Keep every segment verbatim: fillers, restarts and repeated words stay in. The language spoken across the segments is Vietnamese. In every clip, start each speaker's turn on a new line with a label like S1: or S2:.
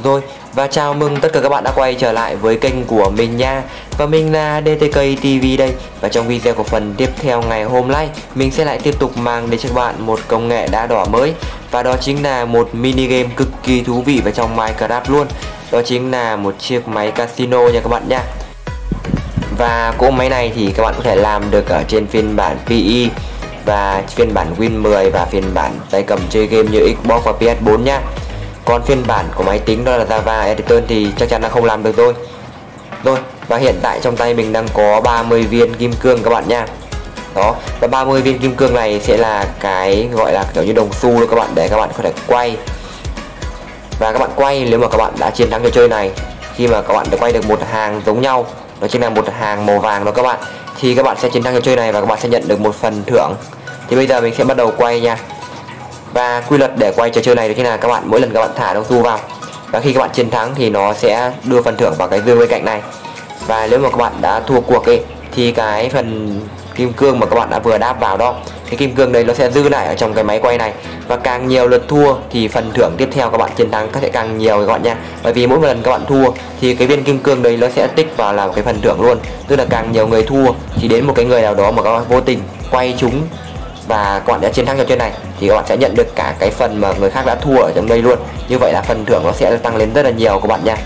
S1: Rồi, và chào mừng tất cả các bạn đã quay trở lại với kênh của mình nha. Và mình là đê tê ca ti vi đây. Và trong video của phần tiếp theo ngày hôm nay, mình sẽ lại tiếp tục mang đến cho các bạn một công nghệ đá đỏ mới. Và đó chính là một mini game cực kỳ thú vị vào trong Minecraft luôn. Đó chính là một chiếc máy casino nha các bạn nha. Và cỗ máy này thì các bạn có thể làm được ở trên phiên bản pê e và phiên bản Win mười và phiên bản tay cầm chơi game như Xbox và pê ét bốn nha. Còn phiên bản của máy tính đó là Java Editor thì chắc chắn là không làm được rồi. Rồi, và hiện tại trong tay mình đang có ba mươi viên kim cương các bạn nha. Đó, và ba mươi viên kim cương này sẽ là cái gọi là kiểu như đồng xu đó các bạn, để các bạn có thể quay. Và các bạn quay nếu mà các bạn đã chiến thắng trò chơi này, khi mà các bạn đã quay được một hàng giống nhau, đó chính là một hàng màu vàng đó các bạn, thì các bạn sẽ chiến thắng trò chơi này và các bạn sẽ nhận được một phần thưởng. Thì bây giờ mình sẽ bắt đầu quay nha. Và quy luật để quay trò chơi này đó chính là các bạn mỗi lần các bạn thả đồng xu vào, và khi các bạn chiến thắng thì nó sẽ đưa phần thưởng vào cái dương bên cạnh này. Và nếu mà các bạn đã thua cuộc ấy, thì cái phần kim cương mà các bạn đã vừa đáp vào đó, cái kim cương đấy nó sẽ dư lại ở trong cái máy quay này. Và càng nhiều lượt thua thì phần thưởng tiếp theo các bạn chiến thắng có thể càng nhiều các bạn nha. Bởi vì mỗi lần các bạn thua thì cái viên kim cương đấy nó sẽ tích vào làm cái phần thưởng luôn. Tức là càng nhiều người thua thì đến một cái người nào đó mà các bạn vô tình quay chúng và các bạn đã chiến thắng trò chơi này thì các bạn sẽ nhận được cả cái phần mà người khác đã thua ở trong đây luôn. Như vậy là phần thưởng nó sẽ tăng lên rất là nhiều các bạn nha.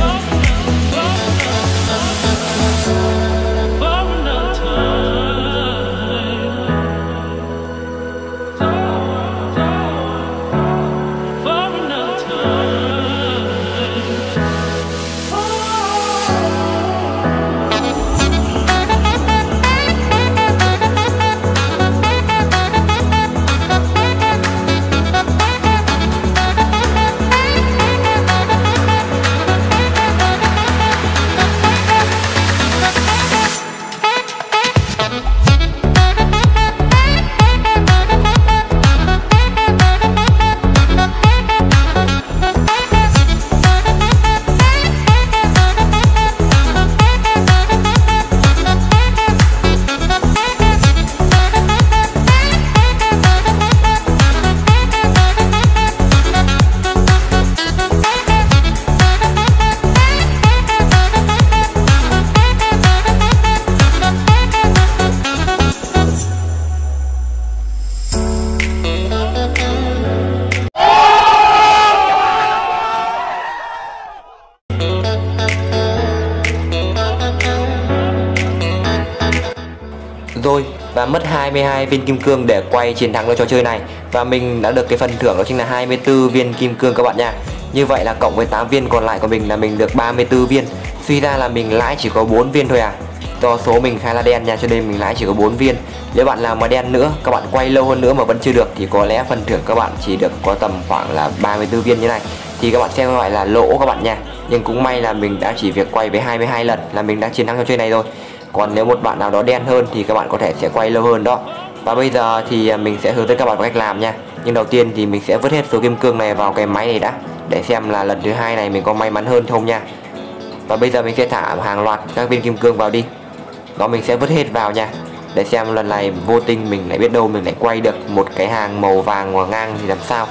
S1: Rồi, và mất hai mươi hai viên kim cương để quay chiến thắng được trò chơi này. Và mình đã được cái phần thưởng đó chính là hai mươi tư viên kim cương các bạn nha. Như vậy là cộng với tám viên còn lại của mình là mình được ba mươi tư viên. Suy ra là mình lãi chỉ có bốn viên thôi à. Do số mình khá là đen nha, cho nên mình lãi chỉ có bốn viên. Nếu bạn làm mà đen nữa, các bạn quay lâu hơn nữa mà vẫn chưa được thì có lẽ phần thưởng các bạn chỉ được có tầm khoảng là ba mươi tư viên như này. Thì các bạn sẽ gọi là lỗ các bạn nha. Nhưng cũng may là mình đã chỉ việc quay với hai mươi hai lần là mình đã chiến thắng trò chơi này rồi. Còn nếu một bạn nào đó đen hơn thì các bạn có thể sẽ quay lâu hơn đó. Và bây giờ thì mình sẽ hướng dẫn các bạn cách làm nha. Nhưng đầu tiên thì mình sẽ vứt hết số kim cương này vào cái máy này đã, để xem là lần thứ hai này mình có may mắn hơn không nha. Và bây giờ mình sẽ thả hàng loạt các viên kim cương vào đi. Đó, mình sẽ vứt hết vào nha, để xem lần này vô tình mình lại biết đâu mình lại quay được một cái hàng màu vàng và ngang thì làm sao.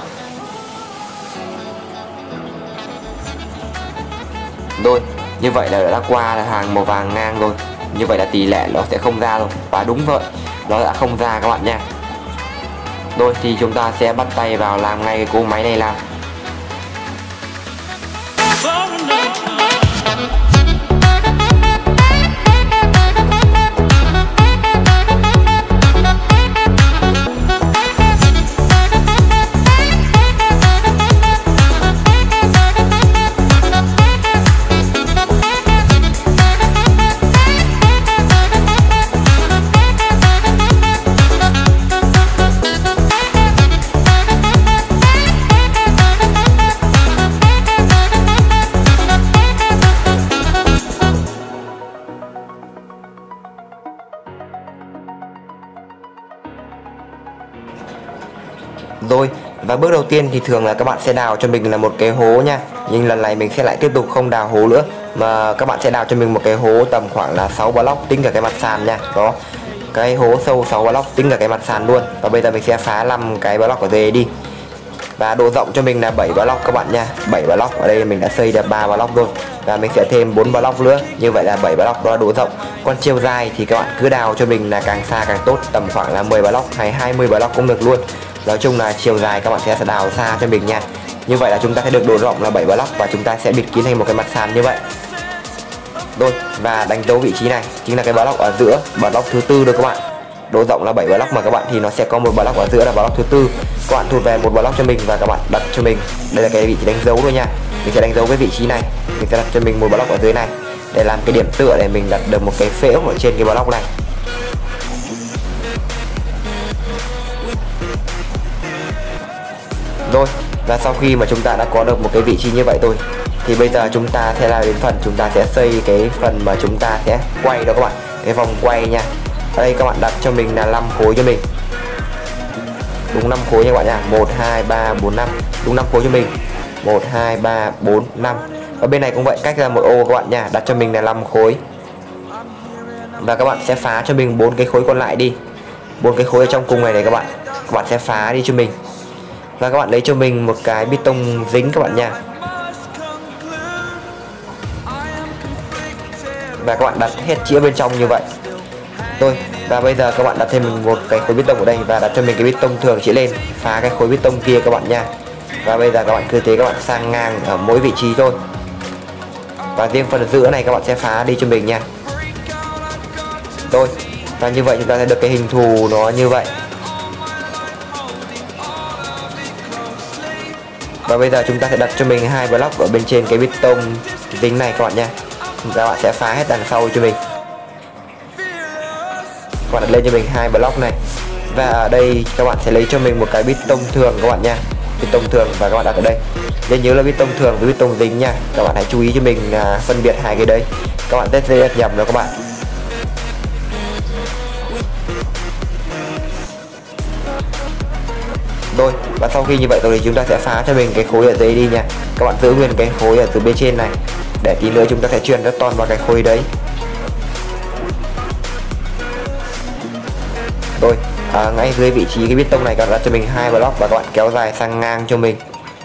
S1: Rồi, như vậy là đã qua là hàng màu vàng ngang rồi. Như vậy là tỷ lệ nó sẽ không ra rồi. Và đúng vậy, nó đã không ra các bạn nha. Rồi thì chúng ta sẽ bắt tay vào làm ngay cái cỗ máy này làm. Rồi, và bước đầu tiên thì thường là các bạn sẽ đào cho mình là một cái hố nha. Nhưng lần này mình sẽ lại tiếp tục không đào hố nữa, mà các bạn sẽ đào cho mình một cái hố tầm khoảng là sáu block tính cả cái mặt sàn nha. Đó, cái hố sâu sáu block tính cả cái mặt sàn luôn. Và bây giờ mình sẽ phá năm cái block ở dưới đi. Và độ rộng cho mình là bảy block các bạn nha, bảy block. Ở đây mình đã xây được ba block rồi và mình sẽ thêm bốn block nữa, như vậy là bảy block, đó là độ rộng. Còn chiều dài thì các bạn cứ đào cho mình là càng xa càng tốt, tầm khoảng là mười block hay hai mươi block cũng được luôn. Nói chung là chiều dài các bạn sẽ đào xa cho mình nha. Như vậy là chúng ta sẽ được độ rộng là bảy block và chúng ta sẽ bịt kín thành một cái mặt sàn như vậy. Rồi, và đánh dấu vị trí này chính là cái block ở giữa, block thứ tư rồi các bạn. Độ rộng là bảy block mà các bạn, thì nó sẽ có một block ở giữa là block thứ tư. Các bạn thu về một block cho mình và các bạn đặt cho mình, đây là cái vị trí đánh dấu thôi nha. Mình sẽ đánh dấu cái vị trí này, mình sẽ đặt cho mình một block ở dưới này để làm cái điểm tựa, để mình đặt được một cái phễu ở trên cái block này. Rồi, và sau khi mà chúng ta đã có được một cái vị trí như vậy rồi thì bây giờ chúng ta sẽ là đến phần chúng ta sẽ xây cái phần mà chúng ta sẽ quay đó các bạn, cái vòng quay nha. Ở đây các bạn đặt cho mình là năm khối cho mình, đúng năm khối nha các bạn nha. Một hai ba bốn năm, đúng năm khối cho mình. Một hai ba bốn năm. Ở bên này cũng vậy, cách ra một ô các bạn nha, đặt cho mình là năm khối. Và các bạn sẽ phá cho mình bốn cái khối còn lại đi, bốn cái khối ở trong cùng này này các bạn, các bạn sẽ phá đi cho mình. Và các bạn lấy cho mình một cái bê tông dính các bạn nha. Và các bạn đặt hết chĩa bên trong như vậy. Rồi, và bây giờ các bạn đặt thêm mình một cái khối bê tông ở đây và đặt cho mình cái bê tông thường chỉ lên, phá cái khối bê tông kia các bạn nha. Và bây giờ các bạn cứ thế các bạn sang ngang ở mỗi vị trí thôi. Và riêng phần giữa này các bạn sẽ phá đi cho mình nha. Rồi, và như vậy chúng ta sẽ được cái hình thù nó như vậy. Và bây giờ chúng ta sẽ đặt cho mình hai block ở bên trên cái bê tông dính này các bạn nha. Các bạn sẽ phá hết đằng sau cho mình. Các bạn đặt lên cho mình hai block này. Và ở đây các bạn sẽ lấy cho mình một cái bê tông thường các bạn nha, bê tông thường, và các bạn đặt ở đây. Nên nhớ là bê tông thường với bê tông dính nha. Các bạn hãy chú ý cho mình là phân biệt hai cái đấy, các bạn rất dễ nhầm đó các bạn. Rồi, và sau khi như vậy rồi thì chúng ta sẽ phá cho mình cái khối ở dưới đi nha. Các bạn giữ nguyên cái khối ở từ bên trên này, để tí nữa chúng ta sẽ truyền redstone vào cái khối đấy. Rồi, à, ngay dưới vị trí cái bê tông này các bạn đặt cho mình hai block và các bạn kéo dài sang ngang cho mình.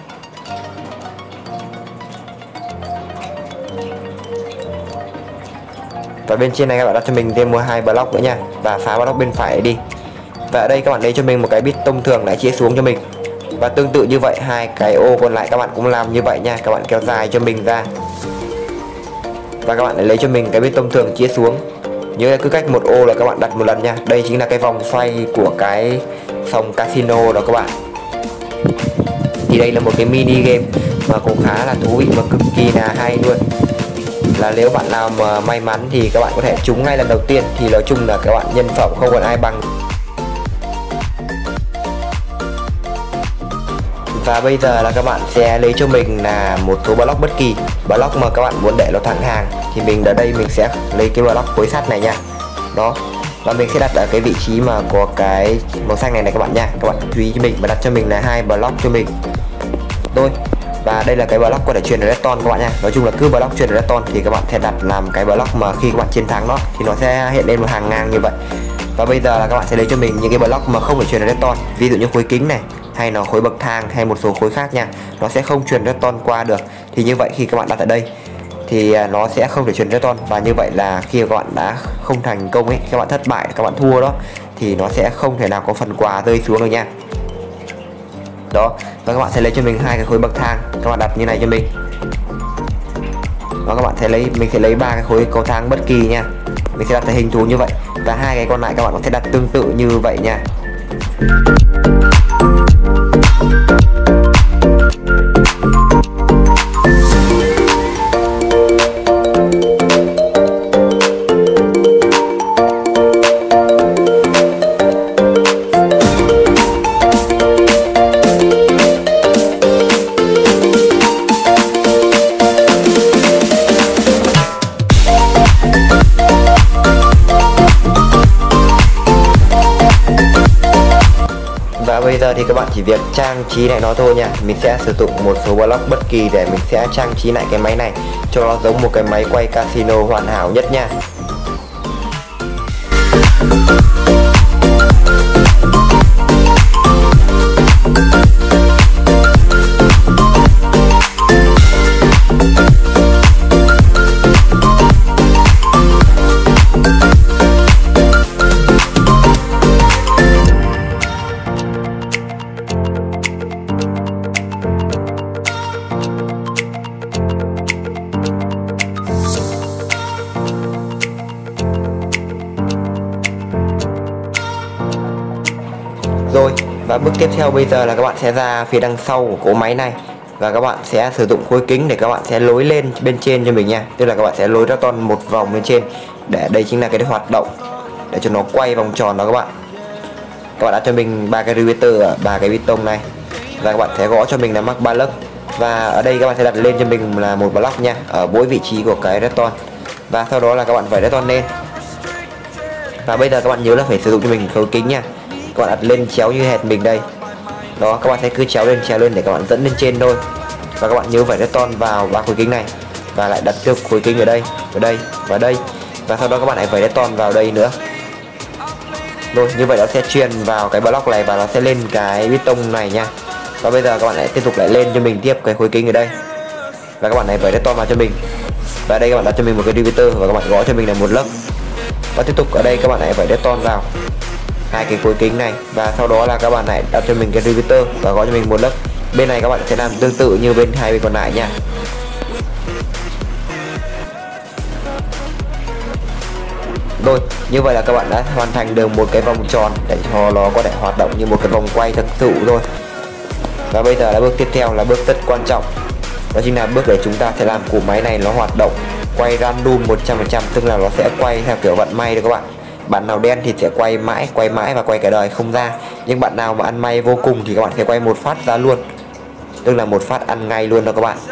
S1: Và bên trên này các bạn đặt cho mình thêm một hai block nữa nha, và phá block bên phải đi. Và ở đây các bạn lấy cho mình một cái bít tông thường lại chia xuống cho mình. Và tương tự như vậy, hai cái ô còn lại các bạn cũng làm như vậy nha. Các bạn kéo dài cho mình ra. Và các bạn lại lấy cho mình cái bít tông thường chia xuống. Nhớ là cứ cách một ô là các bạn đặt một lần nha. Đây chính là cái vòng xoay của cái sòng casino đó các bạn. Thì đây là một cái mini game mà cũng khá là thú vị và cực kỳ là hay luôn. Là nếu bạn nào mà may mắn thì các bạn có thể trúng ngay lần đầu tiên, thì nói chung là các bạn nhân phẩm không còn ai bằng. Và bây giờ là các bạn sẽ lấy cho mình là một số block bất kỳ, block mà các bạn muốn để nó thẳng hàng, thì mình ở đây mình sẽ lấy cái block khối sắt này nha. Đó, và mình sẽ đặt ở cái vị trí mà có cái màu xanh này này các bạn nha. Các bạn chú ý cho mình và đặt cho mình là hai block cho mình. Rồi, và đây là cái block có thể truyền redstone các bạn nha. Nói chung là cứ block truyền redstone thì các bạn sẽ đặt làm cái block mà khi các bạn chiến thắng nó thì nó sẽ hiện lên một hàng ngang như vậy. Và bây giờ là các bạn sẽ lấy cho mình những cái block mà không thể truyền redstone, ví dụ như khối kính này, hay là khối bậc thang, hay một số khối khác nha. Nó sẽ không truyền redstone qua được. Thì như vậy khi các bạn đặt ở đây thì nó sẽ không thể truyền redstone, và như vậy là khi các bạn đã không thành công ấy, các bạn thất bại, các bạn thua đó, thì nó sẽ không thể nào có phần quà rơi xuống được nha. Đó, và các bạn sẽ lấy cho mình hai cái khối bậc thang, các bạn đặt như này cho mình. Và các bạn sẽ lấy, mình sẽ lấy ba cái khối cầu thang bất kỳ nha. Mình sẽ đặt thành hình thù như vậy, và hai cái còn lại các bạn có thể đặt tương tự như vậy nha. Và bây giờ thì các bạn chỉ việc trang trí lại nó thôi nha. Mình sẽ sử dụng một số block bất kỳ để mình sẽ trang trí lại cái máy này cho nó giống một cái máy quay casino hoàn hảo nhất nha. Rồi, và bước tiếp theo bây giờ là các bạn sẽ ra phía đằng sau của cỗ máy này và các bạn sẽ sử dụng khối kính để các bạn sẽ lối lên bên trên cho mình nha. Tức là các bạn sẽ lối ra toàn một vòng bên trên, để đây chính là cái hoạt động để cho nó quay vòng tròn đó các bạn. Các bạn đặt cho mình ba cái riveter ở ba cái piston này và các bạn sẽ gõ cho mình là mắc ba lớp. Và ở đây các bạn sẽ đặt lên cho mình là một block nha, ở mỗi vị trí của cái redstone. Và sau đó là các bạn phải redstone lên. Và bây giờ các bạn nhớ là phải sử dụng cho mình khối kính nha. Các bạn đặt lên chéo như hệt mình đây. Đó, các bạn sẽ cứ chéo lên chéo lên để các bạn dẫn lên trên thôi. Và các bạn nhớ phải redstone vào ba khối kính này và lại đặt tiếp khối kính ở đây, ở đây và đây. Và sau đó các bạn lại phải redstone vào đây nữa. Rồi, như vậy nó sẽ truyền vào cái block này và nó sẽ lên cái piston này nha. Và bây giờ các bạn lại tiếp tục lại lên cho mình tiếp cái khối kính ở đây. Và các bạn này phải redstone vào cho mình. Và đây các bạn đặt cho mình một cái riveter và các bạn gõ cho mình là một lớp. Và tiếp tục ở đây các bạn lại phải redstone vào hai cái khối kính này và sau đó là các bạn lại đặt cho mình cái riveter và gõ cho mình một lớp. Bên này các bạn sẽ làm tương tự như bên hai bên còn lại nha. Rồi, như vậy là các bạn đã hoàn thành được một cái vòng tròn để cho nó có thể hoạt động như một cái vòng quay thực sự rồi. Và bây giờ là bước tiếp theo là bước rất quan trọng. Đó chính là bước để chúng ta sẽ làm cỗ máy này nó hoạt động quay random một trăm phần trăm, tức là nó sẽ quay theo kiểu vận may đấy các bạn. Bạn nào đen thì sẽ quay mãi, quay mãi và quay cả đời không ra. Nhưng bạn nào mà ăn may vô cùng thì các bạn sẽ quay một phát ra luôn. Tức là một phát ăn ngay luôn đó các bạn.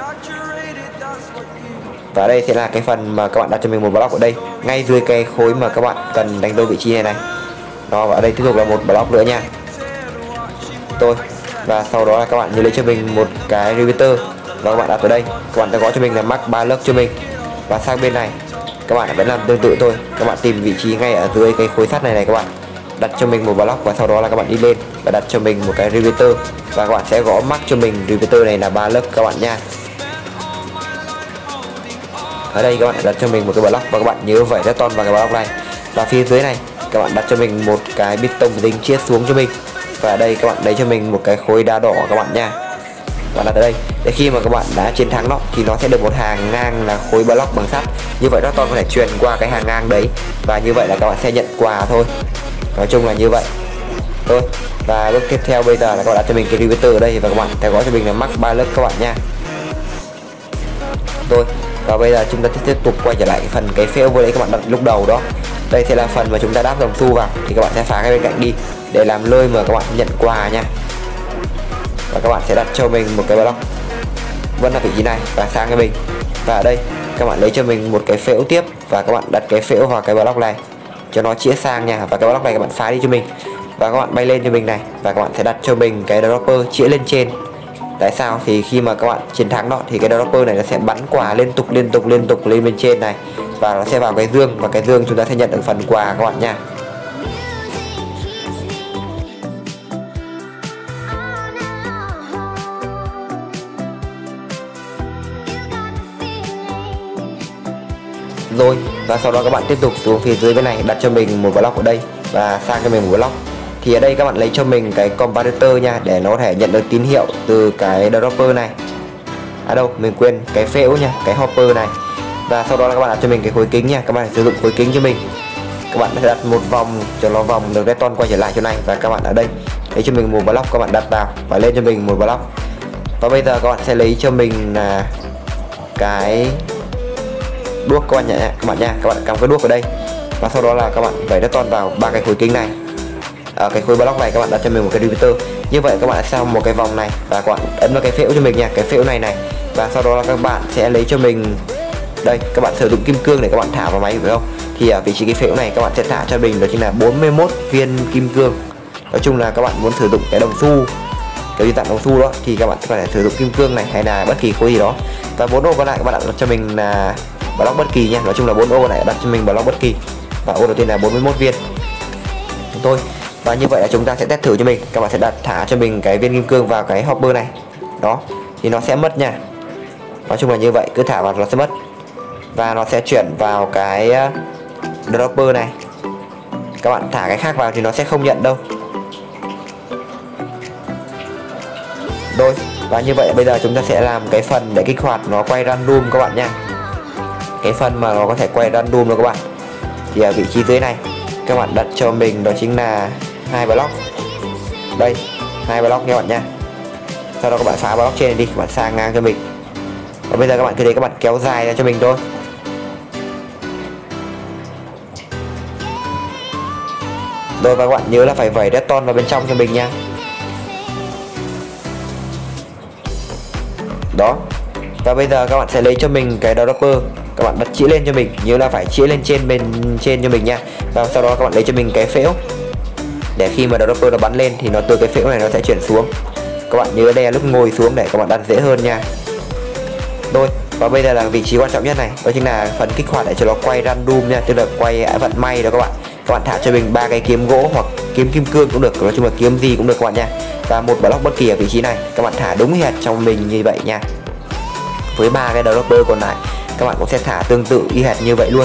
S1: Và đây sẽ là cái phần mà các bạn đặt cho mình một block ở đây, ngay dưới cái khối mà các bạn cần đánh dấu vị trí này này. Đó, và ở đây tiếp tục là một block nữa nha. Tôi và sau đó là các bạn nhớ lấy cho mình một cái riveter và các bạn đặt ở đây. Các bạn sẽ gõ cho mình là mắc ba lớp cho mình. Và sang bên này các bạn vẫn làm tương tự thôi. Các bạn tìm vị trí ngay ở dưới cái khối sắt này này các bạn. Đặt cho mình một block và sau đó là các bạn đi lên và đặt cho mình một cái riveter và các bạn sẽ gõ mắc cho mình riveter này là ba lớp các bạn nha. Ở đây các bạn đặt cho mình một cái block và các bạn nhớ vẩy redstone vào cái block này. Và phía dưới này các bạn đặt cho mình một cái piston dính chiết xuống cho mình. Và ở đây các bạn lấy cho mình một cái khối đá đỏ các bạn nha. Và đặt ở đây để khi mà các bạn đã chiến thắng nó thì nó sẽ được một hàng ngang là khối block bằng sắt. Như vậy redstone có thể truyền qua cái hàng ngang đấy và như vậy là các bạn sẽ nhận quà thôi. Nói chung là như vậy thôi. Và bước tiếp theo bây giờ là các bạn đặt cho mình cái riveter ở đây và các bạn sẽ gõ cho mình là mắc ba lớp các bạn nha. Rồi, và bây giờ chúng ta tiếp tục quay trở lại cái phần cái phễu vừa đấy các bạn đặt lúc đầu đó. Đây sẽ là phần mà chúng ta đáp đồng xu vào thì các bạn sẽ phá cái bên cạnh đi để làm nơi mà các bạn nhận quà nha. Và các bạn sẽ đặt cho mình một cái block vẫn là vị trí này và sang cái bình. Và ở đây các bạn lấy cho mình một cái phễu tiếp và các bạn đặt cái phễu vào cái block này cho nó chĩa sang nha. Và cái block này các bạn phá đi cho mình và các bạn bay lên cho mình này và các bạn sẽ đặt cho mình cái dropper chĩa lên trên. Tại sao? Thì khi mà các bạn chiến thắng đó thì cái dropper này nó sẽ bắn quả liên tục liên tục liên tục lên bên trên này và nó sẽ vào cái dương và cái dương chúng ta sẽ nhận được phần quà các bạn nha. Rồi, và sau đó các bạn tiếp tục xuống phía dưới bên này đặt cho mình một block ở đây và sang cho mình một block. Thì ở đây các bạn lấy cho mình cái comparator nha để nó có thể nhận được tín hiệu từ cái dropper này. À đâu, mình quên cái phễu nha, cái hopper này. Và sau đó là các bạn đặt cho mình cái khối kính nha, các bạn sử dụng khối kính cho mình. Các bạn sẽ đặt một vòng cho nó vòng được redstone quay trở lại chỗ này và các bạn ở đây lấy cho mình một block các bạn đặt vào và lên cho mình một block. Và bây giờ các bạn sẽ lấy cho mình là cái đuốc các bạn nhé, các bạn nha, các bạn cầm cái đuốc ở đây và sau đó là các bạn vẩy redstone vào ba cái khối kính này. Ở cái khối block này các bạn đặt cho mình một cái riveter. Như vậy các bạn sẽ xong một cái vòng này và các bạn ấn vào cái phễu cho mình nha, cái phễu này này. Và sau đó là các bạn sẽ lấy cho mình đây, các bạn sử dụng kim cương để các bạn thả vào máy phải không? Thì ở vị trí cái phễu này các bạn sẽ thả cho mình đó chính là bốn mươi mốt viên kim cương. Nói chung là các bạn muốn sử dụng cái đồng xu, cái viên dạng đồng xu đó thì các bạn có thể sử dụng kim cương này hay là bất kỳ khối gì đó. Và bốn ô còn lại các bạn đặt cho mình là block bất kỳ nha. Nói chung là bốn ô này đặt cho mình block bất kỳ. Và ô đầu tiên là bốn mươi mốt viên. Thôi. Và như vậy là chúng ta sẽ test thử cho mình. Các bạn sẽ đặt thả cho mình cái viên kim cương vào cái hopper này. Đó, thì nó sẽ mất nha. Nói chung là như vậy, cứ thả vào nó sẽ mất. Và nó sẽ chuyển vào cái dropper này. Các bạn thả cái khác vào thì nó sẽ không nhận đâu. Rồi, và như vậy bây giờ chúng ta sẽ làm cái phần để kích hoạt nó quay random các bạn nha. Cái phần mà nó có thể quay random đó các bạn. Thì ở vị trí dưới này các bạn đặt cho mình đó chính là hai block. Đây, hai block nha các bạn nha. Sau đó các bạn phá block trên này đi, các bạn sang ngang cho mình. Và bây giờ các bạn cứ thế các bạn kéo dài ra cho mình thôi. Rồi và các bạn nhớ là phải vẩy redstone vào bên trong cho mình nha. Đó. Và bây giờ các bạn sẽ lấy cho mình cái dropper, các bạn đặt chĩa lên cho mình, nhớ là phải chĩa lên trên bên trên cho mình nha. Và sau đó các bạn lấy cho mình cái phễu, để khi mà dropper nó bắn lên thì nó từ cái phễu này nó sẽ chuyển xuống. Các bạn nhớ đè lúc ngồi xuống để các bạn đặt dễ hơn nha. Rồi, và bây giờ là vị trí quan trọng nhất này, đó chính là phần kích hoạt để cho nó quay random nha, tức là quay vận may đó các bạn. Các bạn thả cho mình ba cái kiếm gỗ hoặc kiếm kim cương cũng được, nói chung là kiếm gì cũng được các bạn nha. Và một block bất kỳ ở vị trí này, các bạn thả đúng hệt trong mình như vậy nha. Với ba cái dropper còn lại, các bạn cũng sẽ thả tương tự y hệt như vậy luôn.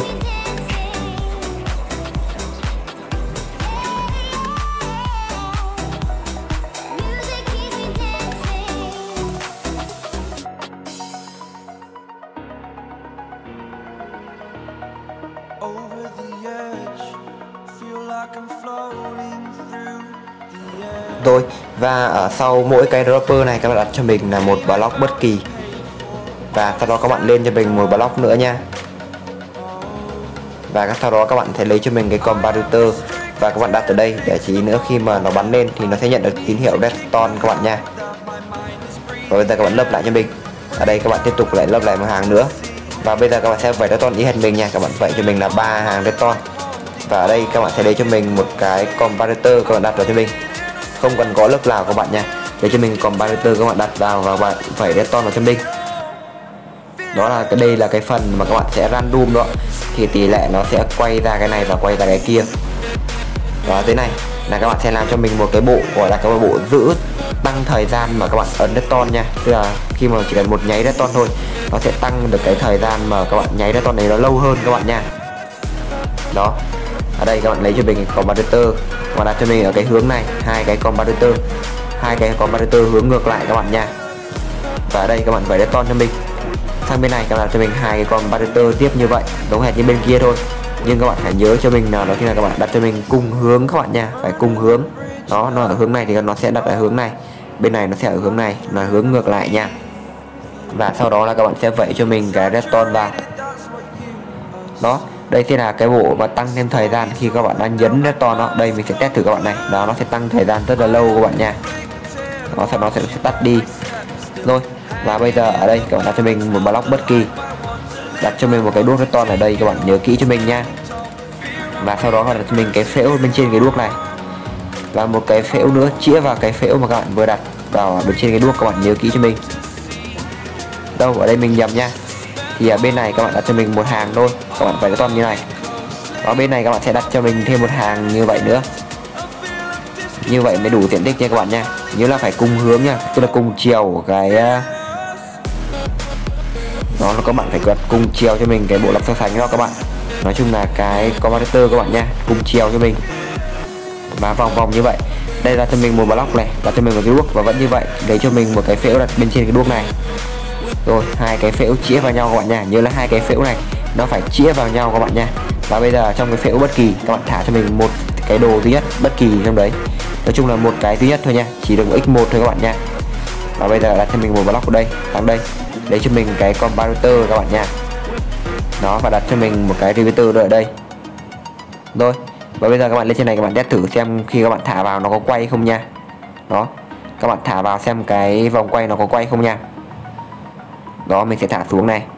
S1: Rồi, và ở sau mỗi cái dropper này các bạn đặt cho mình là một block bất kỳ. Và sau đó các bạn lên cho mình một block nữa nha. Và sau đó các bạn sẽ lấy cho mình cái comparator và các bạn đặt ở đây để chỉ nữa khi mà nó bắn lên thì nó sẽ nhận được tín hiệu redstone các bạn nha. Rồi bây giờ các bạn lấp lại cho mình. Ở đây các bạn tiếp tục lại lấp lại một hàng nữa. Và bây giờ các bạn sẽ vẩy redstone ý hệt mình nha. Các bạn vẩy cho mình là ba hàng redstone. Và ở đây các bạn sẽ lấy cho mình một cái comparator, các bạn đặt vào cho mình. Không cần có lớp nào các bạn nha. Để cho mình comparator các bạn đặt vào và bạn vẩy redstone vào cho mình. Đó là cái đây là cái phần mà các bạn sẽ random đó, thì tỷ lệ nó sẽ quay ra cái này và quay ra cái kia. Đó, thế này là các bạn sẽ làm cho mình một cái bộ gọi là cái bộ giữ tăng thời gian mà các bạn ấn redstone nha. Tức là khi mà chỉ cần một nháy redstone thôi, nó sẽ tăng được cái thời gian mà các bạn nháy redstone này nó lâu hơn các bạn nha. Đó, ở đây các bạn lấy cho mình cái comparator và đặt cho mình ở cái hướng này hai cái comparator, hai cái comparator hướng ngược lại các bạn nha. Và ở đây các bạn vẩy redstone cho mình. Sang bên này các bạn đặt cho mình hai cái comparator tiếp như vậy, giống hệt như bên kia thôi. Nhưng các bạn phải nhớ cho mình là đó chính là các bạn đặt cho mình cùng hướng các bạn nha, phải cùng hướng. Đó, nó ở hướng này thì nó sẽ đặt ở hướng này, bên này nó sẽ ở hướng này, là hướng ngược lại nha. Và sau đó là các bạn sẽ vẩy cho mình cái redstone vào. Đó, đây sẽ là cái bộ mà tăng thêm thời gian khi các bạn đang nhấn redstone đó. Đây mình sẽ test thử các bạn này. Đó, nó sẽ tăng thời gian rất là lâu các bạn nha. Đó, sau đó sẽ, sẽ tắt đi. Rồi, và bây giờ ở đây các bạn đặt cho mình một block bất kỳ, đặt cho mình một cái đuốc redstone ở đây, các bạn nhớ kỹ cho mình nha. Và sau đó đặt cho mình cái phễu bên trên cái đuốc này, và một cái phễu nữa chĩa vào cái phễu mà các bạn vừa đặt vào bên trên cái đuốc, các bạn nhớ kỹ cho mình. Đâu, ở đây mình nhầm nha. Thì ở bên này các bạn đặt cho mình một hàng thôi, các bạn phải redstone như này. Ở bên này các bạn sẽ đặt cho mình thêm một hàng như vậy nữa. Như vậy mới đủ diện tích nha các bạn nha. Nhớ là phải cùng hướng nha, tức là cùng chiều của cái đó là các bạn phải gật cùng chiều cho mình cái bộ lọc so sánh đó các bạn. Nói chung là cái comparator các bạn nha, cùng chiều cho mình và vòng vòng như vậy. Đây là cho mình một block này, đặt cho mình một cái đuốc và vẫn như vậy, lấy cho mình một cái phễu đặt bên trên cái đuốc này. Rồi hai cái phễu chĩa vào nhau các bạn nha, nhớ là hai cái phễu này nó phải chĩa vào nhau các bạn nha. Và bây giờ trong cái phễu bất kỳ các bạn thả cho mình một cái đồ duy nhất bất kỳ trong đấy, nói chung là một cái duy nhất thôi nha, chỉ được x một thôi các bạn nha. Và bây giờ đặt cho mình một block ở đây, sang đây, lấy cho mình cái comparator các bạn nha. Đó, và đặt cho mình một cái repeater ở đây. Rồi, và bây giờ các bạn lên trên này các bạn test thử xem khi các bạn thả vào nó có quay không nha. Đó, các bạn thả vào xem cái vòng quay nó có quay không nha. Đó, mình sẽ thả xuống này.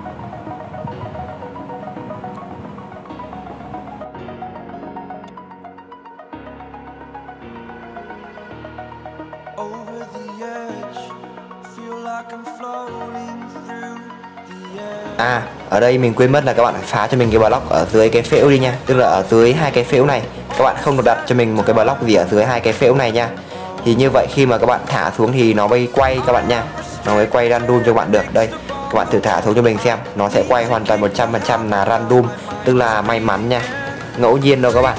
S1: À, ở đây mình quên mất là các bạn phải phá cho mình cái block ở dưới cái phễu đi nha. Tức là ở dưới hai cái phễu này các bạn không được đặt cho mình một cái block gì ở dưới hai cái phễu này nha. Thì như vậy khi mà các bạn thả xuống thì nó mới quay các bạn nha. Nó mới quay random cho bạn được. Đây, các bạn thử thả xuống cho mình xem, nó sẽ quay hoàn toàn một trăm phần trăm là random, tức là may mắn nha, ngẫu nhiên đâu các bạn.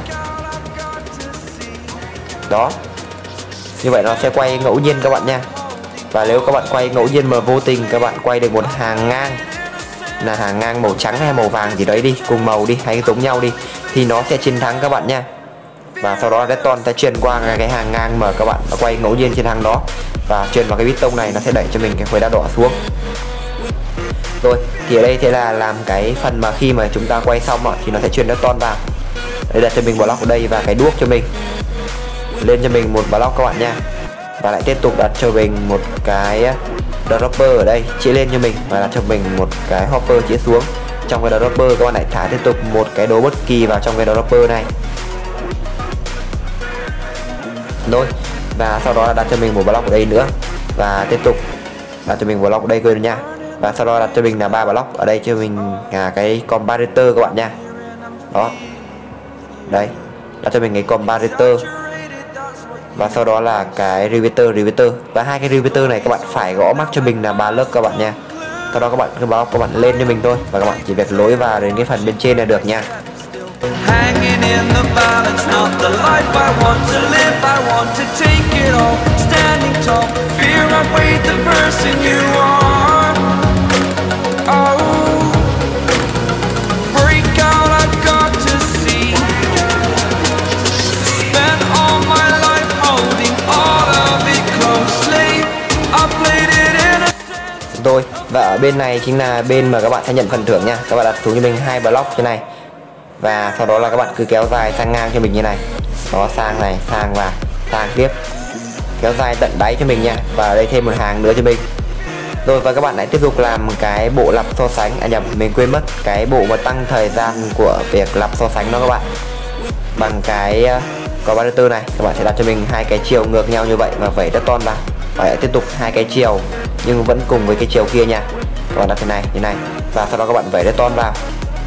S1: Đó, như vậy nó sẽ quay ngẫu nhiên các bạn nha. Và nếu các bạn quay ngẫu nhiên mà vô tình các bạn quay được một hàng ngang, là hàng ngang màu trắng hay màu vàng gì đấy đi, cùng màu đi hay giống nhau đi, thì nó sẽ chiến thắng các bạn nha. và sau đó redstone sẽ truyền qua cái hàng ngang mà các bạn đã quay ngẫu nhiên trên hàng đó và truyền vào cái piston này, nó sẽ đẩy cho mình cái khối đá đỏ xuống. Rồi thì ở đây thế là làm cái phần mà khi mà chúng ta quay xong thì nó sẽ truyền redstone vào. Đây đặt cho mình block ở đây và cái đuốc cho mình lên cho mình một block các bạn nha, và lại tiếp tục đặt cho mình một cái dropper ở đây chia lên cho mình và đặt cho mình một cái hopper chia xuống. Trong cái dropper các bạn lại thả tiếp tục một cái đồ bất kỳ vào trong cái dropper này. Rồi và sau đó là đặt cho mình một block ở đây nữa và tiếp tục đặt cho mình một block ở đây cơ nha, và sau đó đặt cho mình là ba block ở đây cho mình là cái comparator các bạn nha. Đó, đây đặt cho mình cái comparator và sau đó là cái repeater repeater và hai cái repeater này các bạn phải gõ mắc cho mình là ba lớp các bạn nha. Sau đó các bạn cứ block các bạn lên cho mình thôi và các bạn chỉ việc lối vào đến cái phần bên trên là được nha.
S2: Hanging in the balance, not the life I want to live. I want to take it all, standing tall. Fear I weighed the person you are. Oh, break out, I've got to see. Spent all my life holding all of it closely. I played it in a sense.
S1: Rồi và ở bên này chính là bên mà các bạn sẽ nhận phần thưởng nha. Các bạn đặt xuống cho mình hai block như này và sau đó là các bạn cứ kéo dài sang ngang cho mình như này, đó, sang này, sang và sang tiếp, kéo dài tận đáy cho mình nha, và ở đây thêm một hàng nữa cho mình. Rồi và các bạn lại tiếp tục làm cái bộ lặp so sánh, à nhầm, mình quên mất cái bộ mà tăng thời gian của việc lặp so sánh đó các bạn, bằng cái comparator này. Các bạn sẽ đặt cho mình hai cái chiều ngược nhau như vậy và vẩy redstone vào, và lại tiếp tục hai cái chiều nhưng vẫn cùng với cái chiều kia nha. Các bạn đặt thế này như này và sau đó các bạn vẩy redstone vào.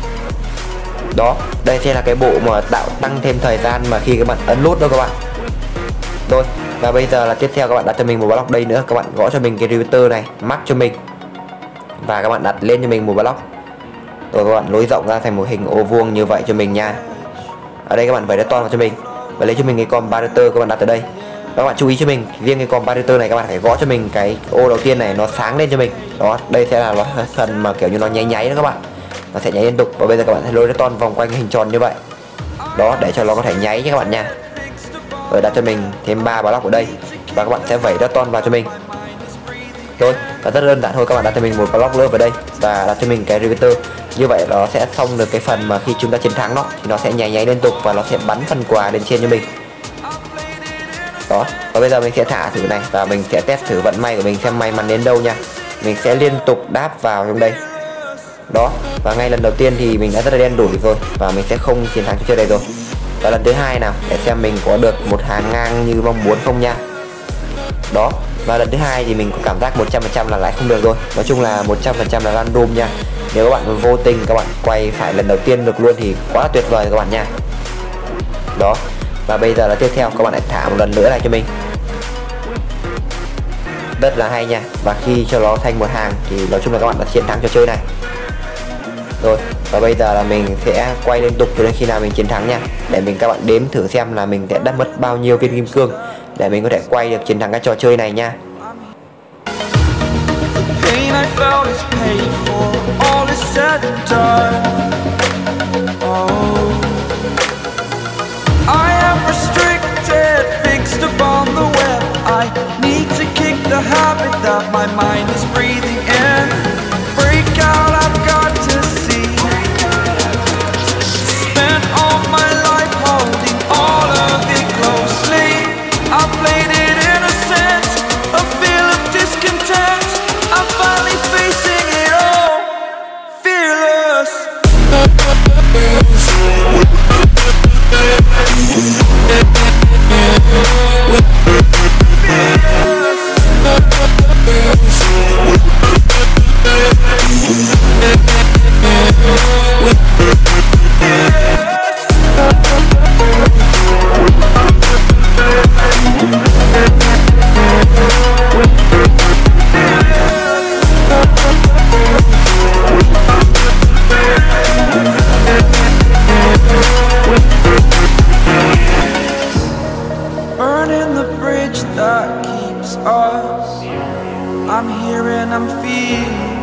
S1: Đó, đây sẽ là cái bộ mà tạo tăng thêm thời gian mà khi các bạn ấn nút đó các bạn. Rồi và bây giờ là tiếp theo các bạn đặt cho mình một block đây nữa, các bạn gõ cho mình cái repeater này mắc cho mình và các bạn đặt lên cho mình một block. Rồi các bạn nối rộng ra thành một hình ô vuông như vậy cho mình nha. Ở đây các bạn vẩy redstone vào cho mình và lấy cho mình cái comparator, các bạn đặt ở đây. Các bạn chú ý cho mình, riêng cái comparator này các bạn phải gõ cho mình cái ô đầu tiên này nó sáng lên cho mình. Đó, đây sẽ là phần mà kiểu như nó nháy nháy đó các bạn, nó sẽ nháy liên tục. Và bây giờ các bạn sẽ lôi redstone vòng quanh cái hình tròn như vậy đó để cho nó có thể nháy nha các bạn nha. Rồi đặt cho mình thêm ba block ở đây và các bạn sẽ vẩy redstone vào cho mình. Rồi và rất đơn giản thôi, các bạn đặt cho mình một block nữa vào đây và đặt cho mình cái repeater. Như vậy nó sẽ xong được cái phần mà khi chúng ta chiến thắng nó thì nó sẽ nháy nháy liên tục và nó sẽ bắn phần quà lên trên cho mình. Đó, và bây giờ mình sẽ thả thử này và mình sẽ test thử vận may của mình xem may mắn đến đâu nha. Mình sẽ liên tục đáp vào trong đây. Đó, và ngay lần đầu tiên thì mình đã rất là đen đủi rồi và mình sẽ không chiến thắng trò chơi này rồi. Và lần thứ hai nào để xem mình có được một hàng ngang như mong muốn không nha. Đó, và lần thứ hai thì mình có cảm giác một trăm phần trăm là lại không được rồi. Nói chung là một trăm phần trăm là random nha. Nếu các bạn vô tình các bạn quay phải lần đầu tiên được luôn thì quá là tuyệt vời các bạn nha. Đó, và bây giờ là tiếp theo các bạn lại thả một lần nữa này cho mình. Rất là hay nha. Và khi cho nó thành một hàng thì nói chung là các bạn đã chiến thắng trò chơi này. Rồi, và bây giờ là mình sẽ quay liên tục cho đến khi nào mình chiến thắng nha. Để mình các bạn đếm thử xem là mình sẽ đắt mất bao nhiêu viên kim cương để mình có thể quay được chiến thắng cái trò chơi này nha.
S2: I'm here and I'm feeling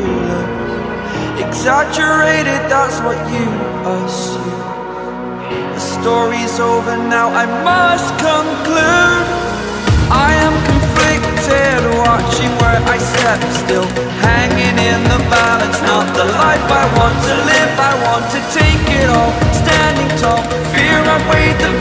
S2: fearless. Exaggerated, that's what you assume. The story's over now, I must conclude. I am conflicted, watching where I step still, hanging in the balance, not the life I want to live. I want to take it all, standing tall, fear I weighed the